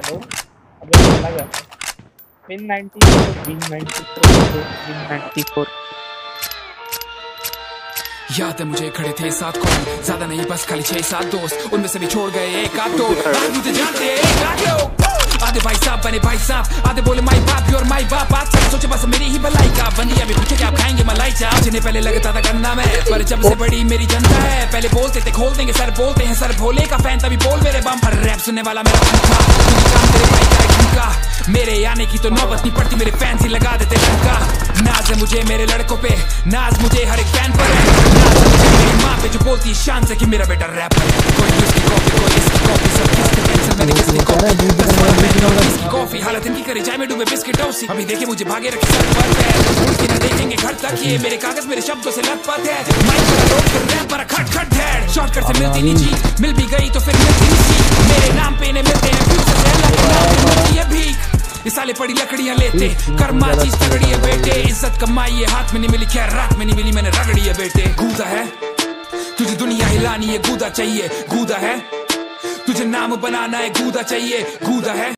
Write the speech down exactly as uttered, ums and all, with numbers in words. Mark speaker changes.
Speaker 1: तो अबे चला गया pin ninety four pin ninety four pin ninety four.
Speaker 2: याद है मुझे खड़े थे सात कौन, ज्यादा नहीं बस खाली छह सात दोस्त, उनमें से भी छोड़ गए एक आध दो। आज मुझे जानते हैं एक लाख लोग, आधे भाई साहब बने भाई साहब, आधे बोले माई बाप और माई बाप। आज तक सोचे बस मेरी ही भलाई का, बंदी अभी पूछे क्या आप खाएंगे मलाई चाप। जिन्हें पहले लगता था करना मैं, पर जब से बड़ी मेरी जनता है। पहले बोलते थे खोल देंगे सर, बोलते हैं सर भोले का फैन, तभी बोल मेरे बम। हर रैप सुनने वाला मेरा पंखा, काम तेरे भाई का झुमका। मेरे आने की तो नौबत नहीं पड़ती, मेरे फैंस ही लगा देते लड़का। नाज है मुझे मेरे लड़कों पे, नाज मुझे हर एक फैन पर है। नाज है मुझे मेरी माँ पे जो बोलती है शान से कि मेरा बेटा रैपर है। कोई इसकी कॉपी कोई इसकी कॉपी, सब किसके कैंसिल मैंने किसकी कॉपी। दस बार मैंने और किसकी कॉफी, हालत इनकी करे जाए मैं डूबे बिस्किट टोसी। अभी देखे मुझे भागे रखे सर पर पैर, उनकी ना देखेंगे घर तक ये मेरे कागज मेरे शब्दों से लथपथ है। माइक पर रोक कर रैप पर खट खट धैड़, शॉर्टकट से मिलती नहीं जीत, मिल भी गई तो फिर मिलती नहीं सीख। मेरे नाम पे इन्हें मिलते हैं फ्यूचर से, अल्लाह के नाम पे मिलती है भीख। ये साले पड़ी लकड़ियां लेते, कर्मा चीज तगड़ी है बेटे। इज्जत कमाई है हाथ में नहीं मिली, खैर रात में नहीं मिली, मैंने रगड़ी है बेटे। गूदा है तुझे दुनिया हिलानी है, गूदा चाहिए गूदा है तुझे नाम बनाना है, गूदा चाहिए गूदा है।